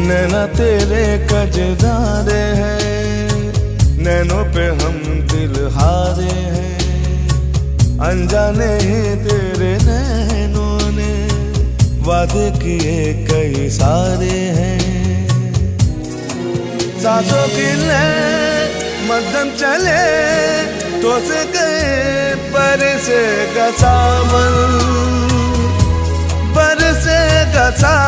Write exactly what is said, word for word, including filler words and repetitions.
नैना तेरे कजदारे हैं, नैनों पे हम दिल हारे हैं। अनजाने ही तेरे नैनों ने वादे किए कई सारे हैं। सांसों की ले मध्यम चले तो से गए बरसे का सावन, बरसे का सावन।